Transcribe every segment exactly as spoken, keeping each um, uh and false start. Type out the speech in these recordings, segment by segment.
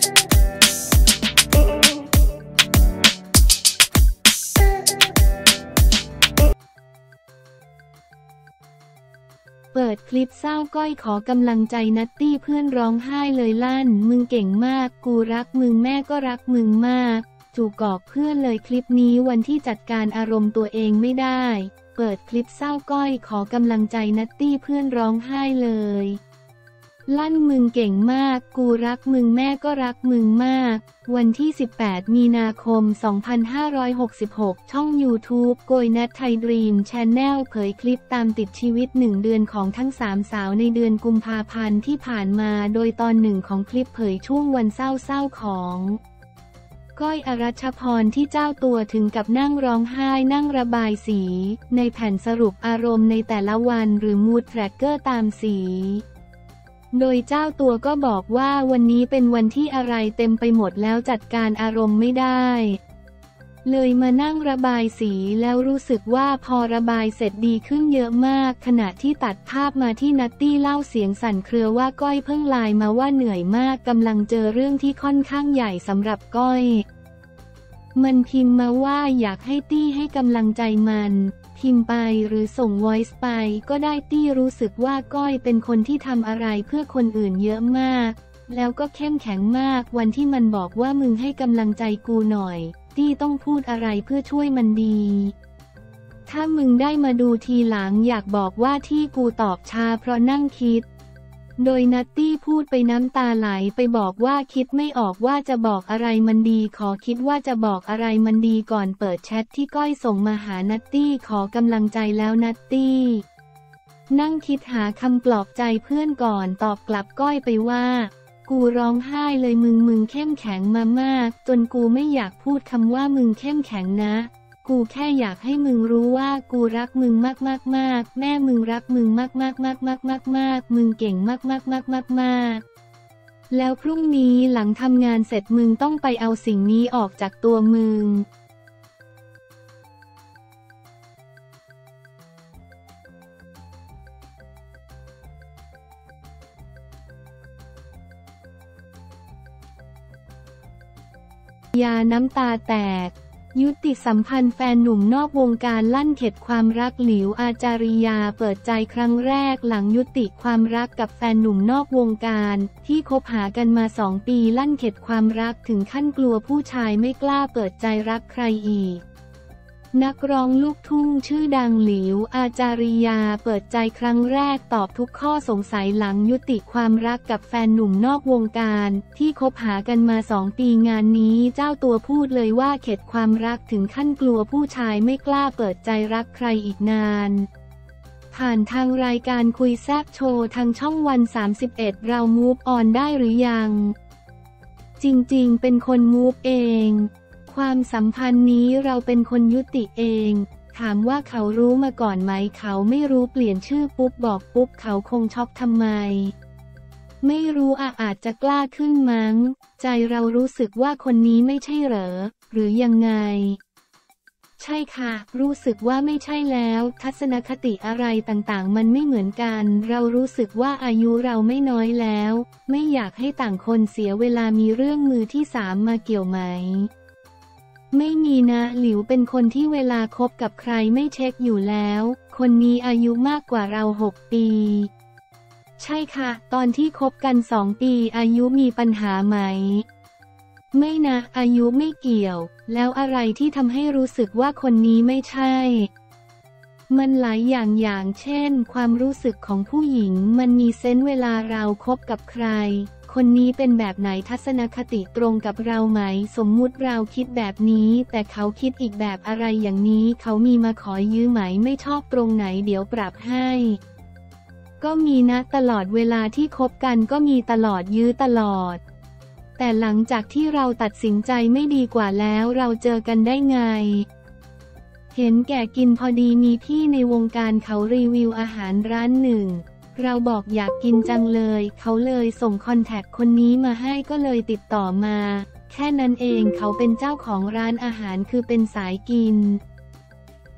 เปิดคลิปเศร้าก้อยขอกำลังใจนัตตี้เพื่อนร้องไห้เลยลั่นมึงเก่งมากกูรักมึงแม่ก็รักมึงมากจู่กอกเพื่อนเลยคลิปนี้วันที่จัดการอารมณ์ตัวเองไม่ได้เปิดคลิปเศร้าก้อยขอกำลังใจนัตตี้เพื่อนร้องไห้เลยลั่นมึงเก่งมากกูรักมึงแม่ก็รักมึงมากวันที่สิบแปดมีนาคมสองพันห้าร้อยหกสิบหกช่อง YouTube โกยนัทไทยดรีมแชนแนลเผยคลิปตามติดชีวิตหนึ่งเดือนของทั้งสามสาวในเดือนกุมภาพันธ์ที่ผ่านมาโดยตอนหนึ่งของคลิปเผยช่วงวันเศร้าๆของก้อยอรัชพรที่เจ้าตัวถึงกับนั่งร้องไห้นั่งระบายสีในแผ่นสรุปอารมณ์ในแต่ละวันหรือ Mood Tracker ตามสีโดยเจ้าตัวก็บอกว่าวันนี้เป็นวันที่อะไรเต็มไปหมดแล้วจัดการอารมณ์ไม่ได้เลยมานั่งระบายสีแล้วรู้สึกว่าพอระบายเสร็จดีขึ้นเยอะมากขณะที่ตัดภาพมาที่นัตตี้เล่าเสียงสั่นเครือว่าก้อยเพิ่งไลน์มาว่าเหนื่อยมากกำลังเจอเรื่องที่ค่อนข้างใหญ่สำหรับก้อยมันพิมพ์มาว่าอยากให้ตี้ให้กำลังใจมันพิมพ์ไปหรือส่ง voice ไปก็ได้ตี้รู้สึกว่าก้อยเป็นคนที่ทำอะไรเพื่อคนอื่นเยอะมากแล้วก็เข้มแข็งมากวันที่มันบอกว่ามึงให้กำลังใจกูหน่อยตี้ต้องพูดอะไรเพื่อช่วยมันดีถ้ามึงได้มาดูทีหลังอยากบอกว่าที่กูตอบช้าเพราะนั่งคิดโดยนัตตี้พูดไปน้ำตาไหลไปบอกว่าคิดไม่ออกว่าจะบอกอะไรมันดีขอคิดว่าจะบอกอะไรมันดีก่อนเปิดแชทที่ก้อยส่งมาหานัตตี้ขอกำลังใจแล้วนัตตี้นั่งคิดหาคำปลอบใจเพื่อนก่อนตอบกลับก้อยไปว่ากูร้องไห้เลยมึงมึงเข้มแข็งมามากจนกูไม่อยากพูดคำว่ามึงเข้มแข็งนะกูแค่อยากให้มึงรู้ว่ากูรักมึงมากมากมากแม่มึงรักมึงมากมากมากมากมากมากมึงเก่งมากมากมากมากมากแล้วพรุ่งนี้หลังทำงานเสร็จมึงต้องไปเอาสิ่งนี้ออกจากตัวมึงยาน้ำตาแตกยุติสัมพันธ์แฟนหนุ่มนอกวงการลั่นเข็ดความรักหลิวอาจาริยาเปิดใจครั้งแรกหลังยุติความรักกับแฟนหนุ่มนอกวงการที่คบหากันมาสองปีลั่นเข็ดความรักถึงขั้นกลัวผู้ชายไม่กล้าเปิดใจรักใครอีกนักร้องลูกทุ่งชื่อดังหลิวอาจาริยาเปิดใจครั้งแรกตอบทุกข้อสงสัยหลังยุติความรักกับแฟนหนุ่มนอกวงการที่คบหากันมาสองปีงานนี้เจ้าตัวพูดเลยว่าเข็ดความรักถึงขั้นกลัวผู้ชายไม่กล้าเปิดใจรักใครอีกนานผ่านทางรายการคุยแซบโชว์ทางช่องวันสามสิบเอ็ดเรามูฟออนได้หรือยังจริงๆเป็นคนมูฟเองความสัมพันธ์นี้เราเป็นคนยุติเองถามว่าเขารู้มาก่อนไหมเขาไม่รู้เปลี่ยนชื่อปุ๊บบอกปุ๊บเขาคงช็อกทำไมไม่รู้อาอาจจะกล้าขึ้นมั้งใจเรารู้สึกว่าคนนี้ไม่ใช่เหรอหรือยังไงใช่ค่ะรู้สึกว่าไม่ใช่แล้วทัศนคติอะไรต่างๆมันไม่เหมือนกันเรารู้สึกว่าอายุเราไม่น้อยแล้วไม่อยากให้ต่างคนเสียเวลามีเรื่องมือที่สามมาเกี่ยวไหมไม่มีนะหลิวเป็นคนที่เวลาคบกับใครไม่เช็คอยู่แล้วคนนี้อายุมากกว่าเราหกปีใช่ค่ะตอนที่คบกันสองปีอายุมีปัญหาไหมไม่นะอายุไม่เกี่ยวแล้วอะไรที่ทำให้รู้สึกว่าคนนี้ไม่ใช่มันหลายอย่างอย่างเช่นความรู้สึกของผู้หญิงมันมีเซนส์เวลาเราคบกับใครคนนี้เป็นแบบไหนทัศนคติตรงกับเราไหมสมมุติเราคิดแบบนี้แต่เขาคิดอีกแบบอะไรอย่างนี้เขามีมาขอยื้อไหมไม่ชอบตรงไหนเดี๋ยวปรับให้ก็มีนะตลอดเวลาที่คบกันก็มีตลอดยื้อตลอดแต่หลังจากที่เราตัดสินใจไม่ดีกว่าแล้วเราเจอกันได้ไงเห็นแก่กินพอดีมีพี่ในวงการเขารีวิวอาหารร้านหนึ่งเราบอกอยากกินจังเลยเขาเลยส่งคอนแทคคนนี้มาให้ก็เลยติดต่อมาแค่นั้นเองเขาเป็นเจ้าของร้านอาหารคือเป็นสายกิน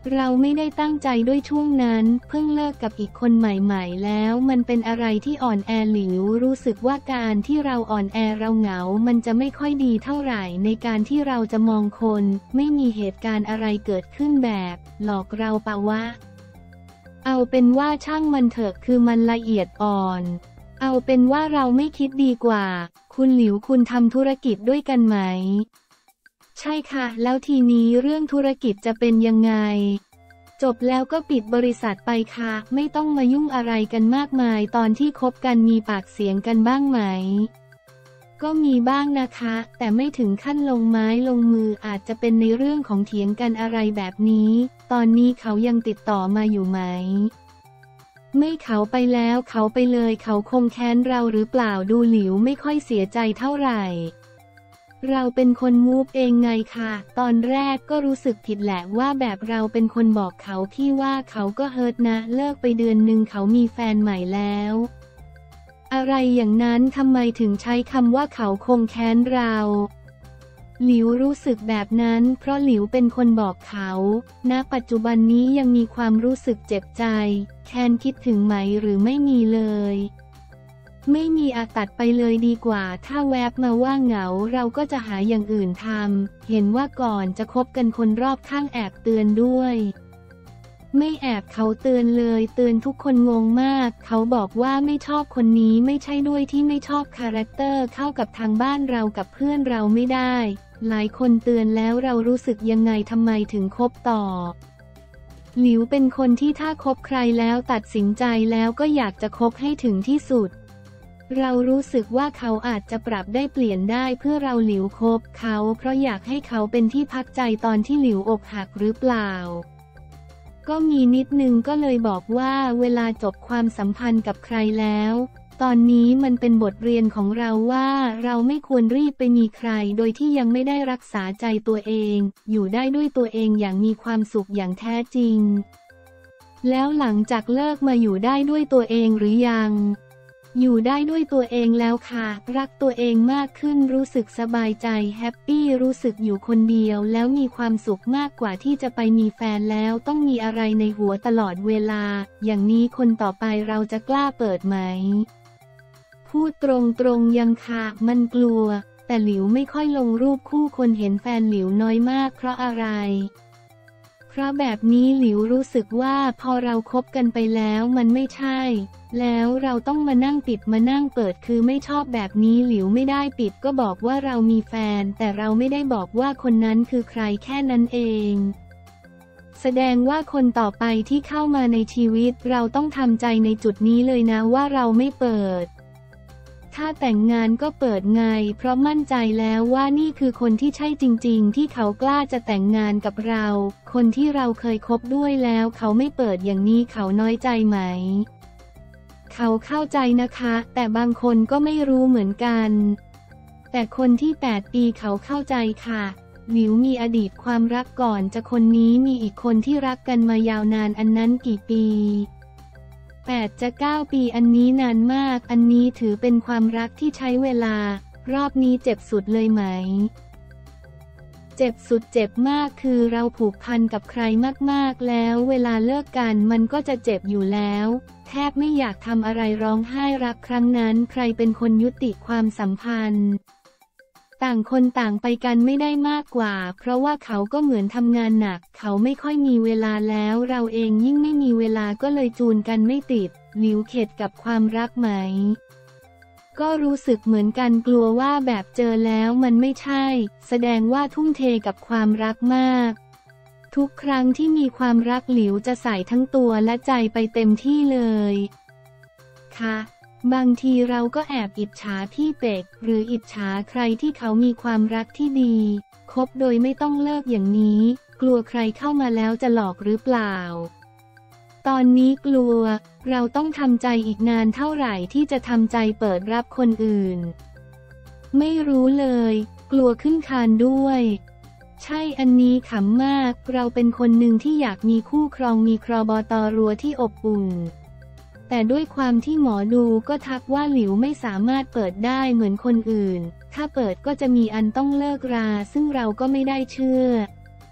เราไม่ได้ตั้งใจด้วยช่วงนั้นเพิ่งเลิกกับอีกคนใหม่ๆแล้วมันเป็นอะไรที่อ่อนแอหลิวรู้สึกว่าการที่เราอ่อนแอเราเหงามันจะไม่ค่อยดีเท่าไหร่ในการที่เราจะมองคนไม่มีเหตุการณ์อะไรเกิดขึ้นแบบหลอกเราปะวะเอาเป็นว่าช่างมันเถอะคือมันละเอียดอ่อนเอาเป็นว่าเราไม่คิดดีกว่าคุณหลิวคุณทำธุรกิจด้วยกันไหมใช่ค่ะแล้วทีนี้เรื่องธุรกิจจะเป็นยังไงจบแล้วก็ปิดบริษัทไปค่ะไม่ต้องมายุ่งอะไรกันมากมายตอนที่คบกันมีปากเสียงกันบ้างไหมก็มีบ้างนะคะแต่ไม่ถึงขั้นลงไม้ลงมืออาจจะเป็นในเรื่องของเถียงกันอะไรแบบนี้ตอนนี้เขายังติดต่อมาอยู่ไหมไม่เขาไปแล้วเขาไปเลยเขาคงแค้นเราหรือเปล่าดูหลิวไม่ค่อยเสียใจเท่าไหร่เราเป็นคนมูฟเองไงค่ะตอนแรกก็รู้สึกผิดแหละว่าแบบเราเป็นคนบอกเขาพี่ว่าเขาก็เฮิร์ตนะเลิกไปเดือนหนึ่งเขามีแฟนใหม่แล้วอะไรอย่างนั้นทำไมถึงใช้คำว่าเขาคงแค้นเราหลิวรู้สึกแบบนั้นเพราะหลิวเป็นคนบอกเขาณปัจจุบันนี้ยังมีความรู้สึกเจ็บใจแค้นคิดถึงไหมหรือไม่มีเลยไม่มีอาตัดไปเลยดีกว่าถ้าแวบมาว่าเหงาเราก็จะหาอย่างอื่นทำเห็นว่าก่อนจะคบกันคนรอบข้างแอบเตือนด้วยไม่แอบเขาเตือนเลยเตือนทุกคนงงมากเขาบอกว่าไม่ชอบคนนี้ไม่ใช่ด้วยที่ไม่ชอบคาแรคเตอร์เข้ากับทางบ้านเรากับเพื่อนเราไม่ได้หลายคนเตือนแล้วเรารู้สึกยังไงทำไมถึงคบต่อหลิวเป็นคนที่ถ้าคบใครแล้วตัดสินใจแล้วก็อยากจะคบให้ถึงที่สุดเรารู้สึกว่าเขาอาจจะปรับได้เปลี่ยนได้เพื่อเราหลิวคบเขาเพราะอยากให้เขาเป็นที่พักใจตอนที่หลิวอกหักหรือเปล่าก็มีนิดนึงก็เลยบอกว่าเวลาจบความสัมพันธ์กับใครแล้วตอนนี้มันเป็นบทเรียนของเราว่าเราไม่ควรรีบไปมีใครโดยที่ยังไม่ได้รักษาใจตัวเองอยู่ได้ด้วยตัวเองอย่างมีความสุขอย่างแท้จริงแล้วหลังจากเลิกมาอยู่ได้ด้วยตัวเองหรือยังอยู่ได้ด้วยตัวเองแล้วค่ะรักตัวเองมากขึ้นรู้สึกสบายใจแฮปปี้รู้สึกอยู่คนเดียวแล้วมีความสุขมากกว่าที่จะไปมีแฟนแล้วต้องมีอะไรในหัวตลอดเวลาอย่างนี้คนต่อไปเราจะกล้าเปิดไหมพูดตรงๆยังค่ะมันกลัวแต่หลิวไม่ค่อยลงรูปคู่คนเห็นแฟนหลิวน้อยมากเพราะอะไรเพราะแบบนี้หลิวรู้สึกว่าพอเราคบกันไปแล้วมันไม่ใช่แล้วเราต้องมานั่งปิดมานั่งเปิดคือไม่ชอบแบบนี้หลิวไม่ได้ปิดก็บอกว่าเรามีแฟนแต่เราไม่ได้บอกว่าคนนั้นคือใครแค่นั้นเองแสดงว่าคนต่อไปที่เข้ามาในชีวิตเราต้องทำใจในจุดนี้เลยนะว่าเราไม่เปิดถ้าแต่งงานก็เปิดไงเพราะมั่นใจแล้วว่านี่คือคนที่ใช่จริงๆที่เขากล้าจะแต่งงานกับเราคนที่เราเคยคบด้วยแล้วเขาไม่เปิดอย่างนี้เขาน้อยใจไหมเขาเข้าใจนะคะแต่บางคนก็ไม่รู้เหมือนกันแต่คนที่แปดปีเขาเข้าใจค่ะหลิวมีอดีตความรักก่อนจะคนนี้มีอีกคนที่รักกันมายาวนานอันนั้นกี่ปีแปดจะเก้าปีอันนี้นานมากอันนี้ถือเป็นความรักที่ใช้เวลารอบนี้เจ็บสุดเลยไหมเจ็บสุดเจ็บมากคือเราผูกพันกับใครมากๆแล้วเวลาเลิกกันมันก็จะเจ็บอยู่แล้วแทบไม่อยากทำอะไรร้องไห้รักครั้งนั้นใครเป็นคนยุติความสัมพันธ์ต่างคนต่างไปกันไม่ได้มากกว่าเพราะว่าเขาก็เหมือนทำงานหนักเขาไม่ค่อยมีเวลาแล้วเราเองยิ่งไม่มีเวลาก็เลยจูนกันไม่ติดหลิวเข็ดกับความรักไหมก็รู้สึกเหมือนกันกลัวว่าแบบเจอแล้วมันไม่ใช่แสดงว่าทุ่มเทกับความรักมากทุกครั้งที่มีความรักหลิวจะใส่ทั้งตัวและใจไปเต็มที่เลยค่ะบางทีเราก็แอบอิจฉาพี่เป็กหรืออิจฉาใครที่เขามีความรักที่ดีคบโดยไม่ต้องเลิกอย่างนี้กลัวใครเข้ามาแล้วจะหลอกหรือเปล่าตอนนี้กลัวเราต้องทำใจอีกนานเท่าไหร่ที่จะทำใจเปิดรับคนอื่นไม่รู้เลยกลัวขึ้นคานด้วยใช่อันนี้ขำมากเราเป็นคนหนึ่งที่อยากมีคู่ครองมีครอบตรั้วที่อบอุ่นแต่ด้วยความที่หมอดูก็ทักว่าหลิวไม่สามารถเปิดได้เหมือนคนอื่นถ้าเปิดก็จะมีอันต้องเลิกราซึ่งเราก็ไม่ได้เชื่อ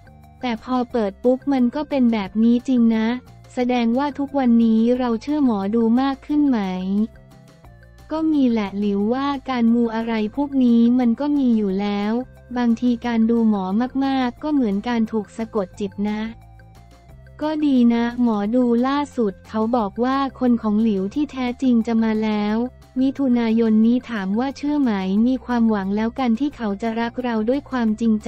แต่พอเปิดปุ๊บมันก็เป็นแบบนี้จริงนะแสดงว่าทุกวันนี้เราเชื่อหมอดูมากขึ้นไหมก็มีแหละหลิวว่าการมูอะไรพวกนี้มันก็มีอยู่แล้วบางทีการดูหมอมากๆก็เหมือนการถูกสะกดจิตนะก็ดีนะหมอดูล่าสุดเขาบอกว่าคนของหลิวที่แท้จริงจะมาแล้วมิถุนายนนี้ถามว่าเชื่อไหมมีความหวังแล้วกันที่เขาจะรักเราด้วยความจริงใจ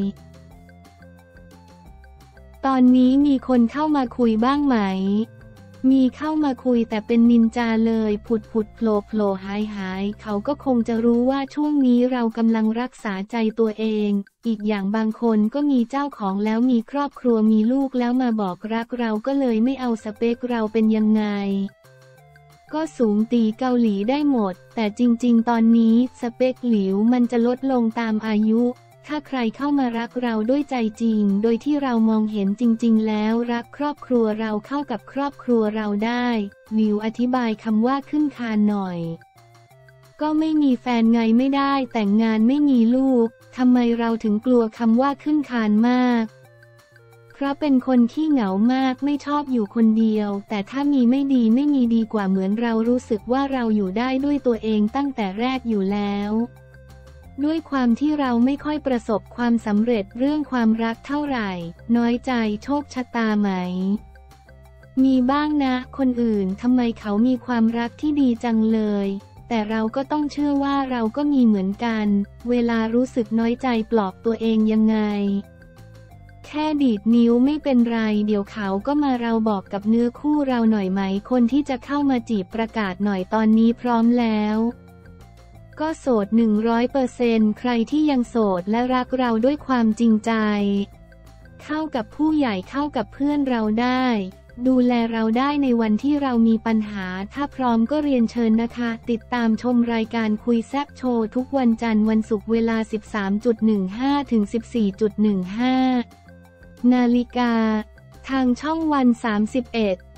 ตอนนี้มีคนเข้ามาคุยบ้างไหมมีเข้ามาคุยแต่เป็นนินจาเลยผุดผุดโผล่โผล่หายหายเขาก็คงจะรู้ว่าช่วงนี้เรากำลังรักษาใจตัวเองอีกอย่างบางคนก็มีเจ้าของแล้วมีครอบครัวมีลูกแล้วมาบอกรักเราก็เลยไม่เอาสเปคเราเป็นยังไงก็สูงตีเกาหลีได้หมดแต่จริงๆตอนนี้สเปคหลิวมันจะลดลงตามอายุถ้าใครเข้ามารักเราด้วยใจจริงโดยที่เรามองเห็นจริงๆแล้วรักครอบครัวเราเข้ากับครอบครัวเราได้หลิวอธิบายคำว่าขึ้นคานหน่อยก็ไม่มีแฟนไงไม่ได้แต่งงานไม่มีลูกทำไมเราถึงกลัวคำว่าขึ้นคานมากเพราะเป็นคนขี้เหงามากไม่ชอบอยู่คนเดียวแต่ถ้ามีไม่ดีไม่มีดีกว่าเหมือนเรารู้สึกว่าเราอยู่ได้ด้วยตัวเองตั้งแต่แรกอยู่แล้วด้วยความที่เราไม่ค่อยประสบความสำเร็จเรื่องความรักเท่าไหร่น้อยใจโชคชะตาไหมมีบ้างนะคนอื่นทำไมเขามีความรักที่ดีจังเลยแต่เราก็ต้องเชื่อว่าเราก็มีเหมือนกันเวลารู้สึกน้อยใจปลอบตัวเองยังไงแค่ดีดนิ้วไม่เป็นไรเดี๋ยวเขาก็มาเราบอกกับเนื้อคู่เราหน่อยไหมคนที่จะเข้ามาจีบประกาศหน่อยตอนนี้พร้อมแล้วก็โสด หนึ่งร้อยเปอร์เซ็นต์ ใครที่ยังโสดและรักเราด้วยความจริงใจเข้ากับผู้ใหญ่เข้ากับเพื่อนเราได้ดูแลเราได้ในวันที่เรามีปัญหาถ้าพร้อมก็เรียนเชิญนะคะติดตามชมรายการคุยแซ่บโชว์ทุกวันจันทร์วันศุกร์เวลา สิบสามนาฬิกา ถึง สิบสี่นาฬิกา นาฬิกาทางช่องวันสามสิบเอ็ด